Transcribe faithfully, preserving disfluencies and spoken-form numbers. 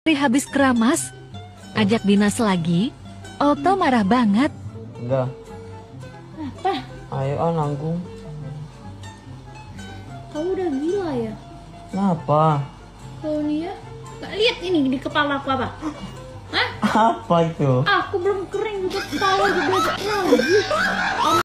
Habis keramas, ajak dinas lagi, Oto marah banget. Enggak. Apa? Ayo ah nanggung. Kamu udah gila ya? Kenapa? Kau nih ya, gak lihat ini di kepala aku apa? Hah? Apa itu? Aku belum kering, udah kepala udah belajar lagi.